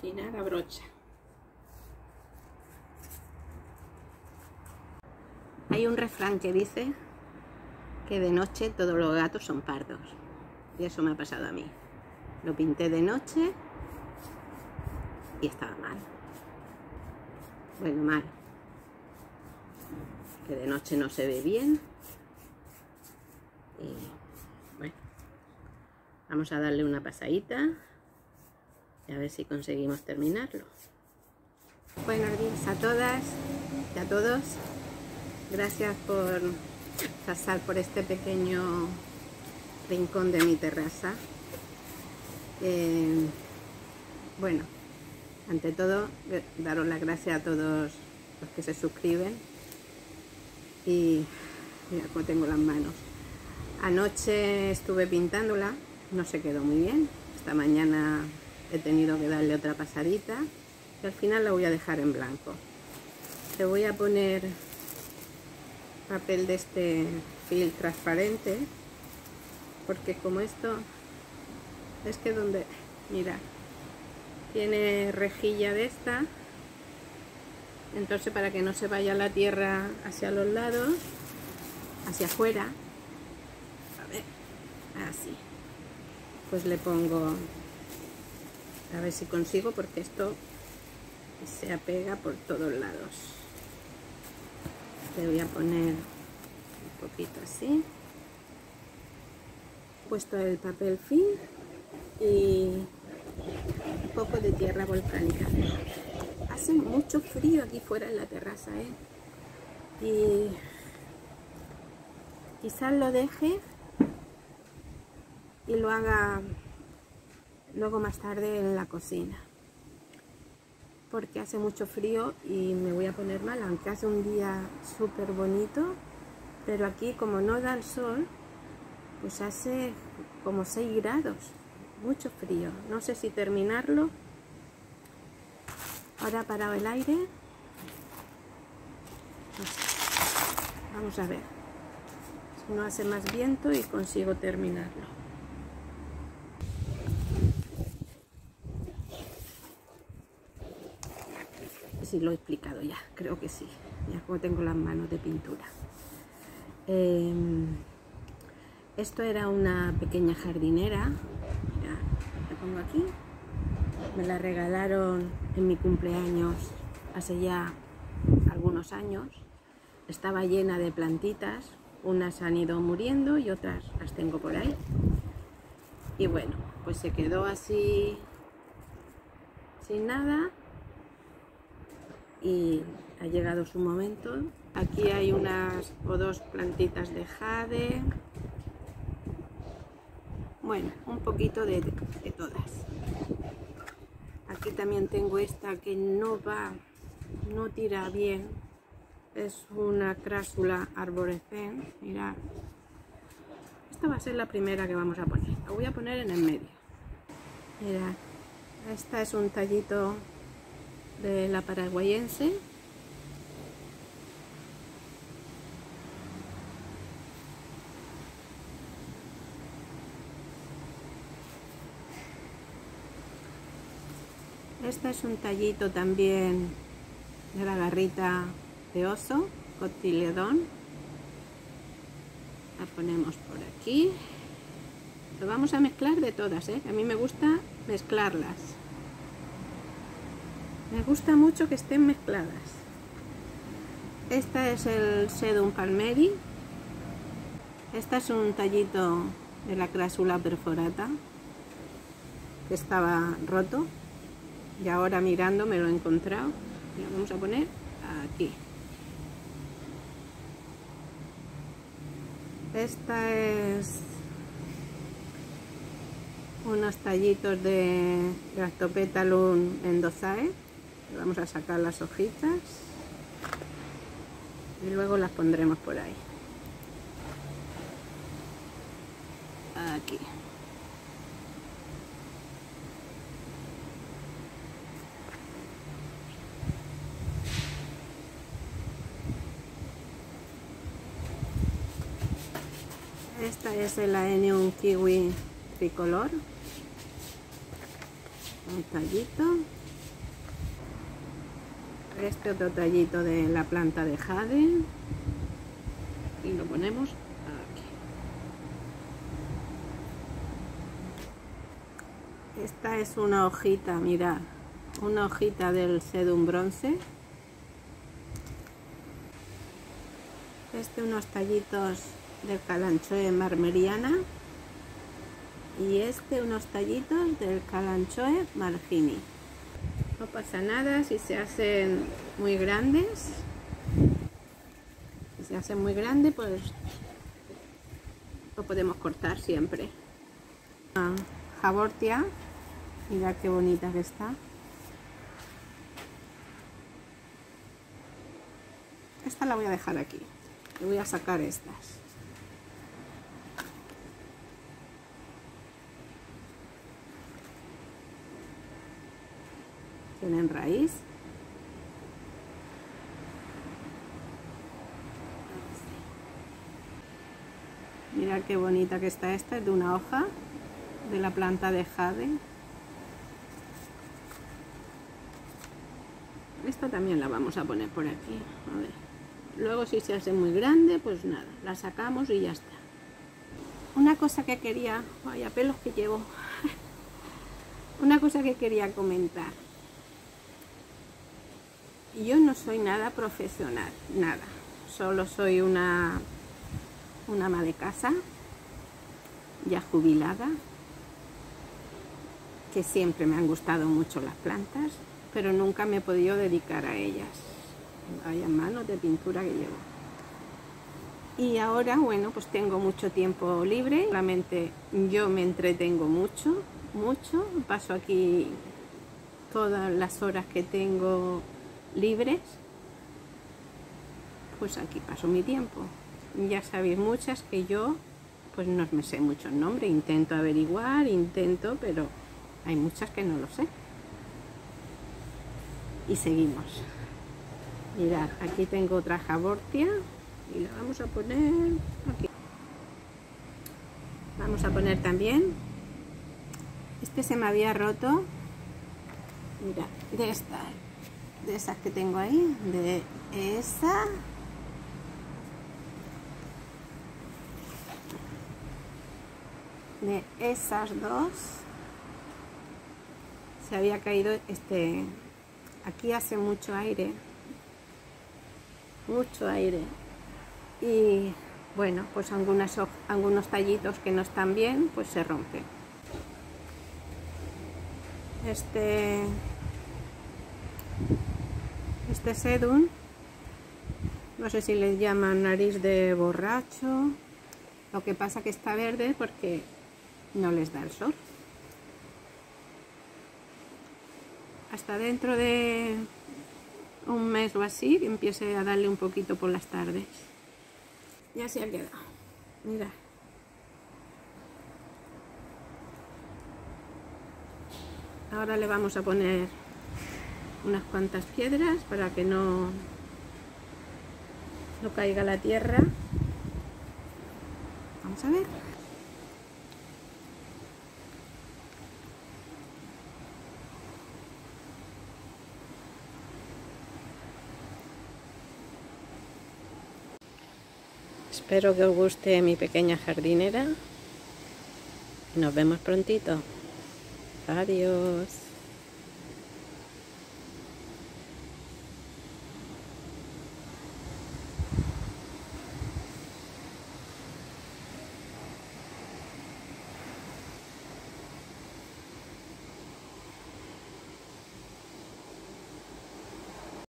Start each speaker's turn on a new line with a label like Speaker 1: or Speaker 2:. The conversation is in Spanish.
Speaker 1: afinar a brocha. Hay un refrán que dice que de noche todos los gatos son pardos, y eso me ha pasado a mí. Lo pinté de noche y estaba mal. Bueno, mal, que de noche no se ve bien. Y bueno, vamos a darle una pasadita y a ver si conseguimos terminarlo. Buenos días a todas y a todos. Gracias por pasar por este pequeño rincón de mi terraza. Bueno, ante todo, daros las gracias a todos los que se suscriben. Y mira cómo tengo las manos. Anoche estuve pintándola, no se quedó muy bien. Esta mañana he tenido que darle otra pasadita y al final la voy a dejar en blanco. Le voy a poner papel de este film transparente, porque como esto es que donde, mira, tiene rejilla de esta, entonces para que no se vaya la tierra hacia los lados, hacia afuera, a ver, así, pues le pongo, a ver si consigo, porque esto se apega por todos lados. Le voy a poner un poquito así. He puesto el papel film y un poco de tierra volcánica. Hace mucho frío aquí fuera en la terraza, y quizás lo deje y lo haga luego más tarde en la cocina, porque hace mucho frío y me voy a poner mal, aunque hace un día súper bonito, pero aquí como no da el sol, pues hace como 6 grados, mucho frío. No sé si terminarlo. Ahora ha parado el aire, pues vamos a ver si no hace más viento y consigo terminarlo. Sí, lo he explicado ya, creo que sí. Ya como tengo las manos de pintura. Esto era una pequeña jardinera. Mira, la pongo aquí. Me la regalaron en mi cumpleaños hace ya algunos años. Estaba llena de plantitas. Unas han ido muriendo y otras las tengo por ahí. Y bueno, pues se quedó así sin nada. Y ha llegado su momento. Aquí hay unas o dos plantitas de jade. Bueno, un poquito de todas. Aquí también tengo esta que no tira bien. Es una crásula arborescens. Mirad. Esta va a ser la primera que vamos a poner. La voy a poner en el medio. Mirad. Esta es un tallito de la paraguayense. Esta es un tallito también de la garrita de oso, cotiledón. La ponemos por aquí. Lo vamos a mezclar de todas, A mí me gusta mezclarlas. Me gusta mucho que estén mezcladas. Esta es el Sedum palmeri. Esta es un tallito de la crásula perforata que estaba roto y ahora mirando me lo he encontrado. Lo vamos a poner aquí. Esta es unos tallitos de Gractopetalum endozae. Vamos a sacar las hojitas y luego las pondremos por ahí. Aquí. Esta es el Aeneum kiwi tricolor. Un tallito. Este otro tallito de la planta de jade y lo ponemos aquí. Esta es una hojita, mirad, una hojita del sedum bronce. Unos tallitos del Kalanchoe marmeriana y unos tallitos del Kalanchoe margini. No pasa nada si se hacen muy grandes. Si se hacen muy grandes, pues lo podemos cortar siempre. Haworthia, mirad qué bonita que está. Esta la voy a dejar aquí. Y voy a sacar estas. Tienen raíz. Mirad qué bonita que está esta, es de una hoja de la planta de jade. Esta también la vamos a poner por aquí. A ver. Luego si se hace muy grande, pues nada, la sacamos y ya está. Una cosa que quería, vaya pelos que llevo. Una cosa que quería comentar. Yo no soy nada profesional, nada. Solo soy una ama de casa, ya jubilada, que siempre me han gustado mucho las plantas, pero nunca me he podido dedicar a ellas. Vaya manos de pintura que llevo. Y ahora, bueno, pues tengo mucho tiempo libre. Solamente yo me entretengo mucho. Paso aquí todas las horas que tengo libres. Pues aquí paso mi tiempo. Ya sabéis muchas que yo, pues no me sé muchos nombres. Intento averiguar, pero hay muchas que no lo sé. Y seguimos. Mirad, aquí tengo otra Haworthia y la vamos a poner aquí. Vamos a poner también, se me había roto, mirad, de esas que tengo ahí, de esas dos, se había caído aquí hace mucho aire y bueno, pues algunos tallitos que no están bien, pues se rompen. Este sedum, no sé si les llaman nariz de borracho, lo que pasa que está verde porque no les da el sol. Hasta dentro de un mes o así, que empiece a darle un poquito por las tardes. Ya se ha quedado, mira. Ahora le vamos a poner unas cuantas piedras para que no caiga la tierra. Vamos a ver. Espero que os guste mi pequeña jardinera. Nos vemos prontito. Adiós.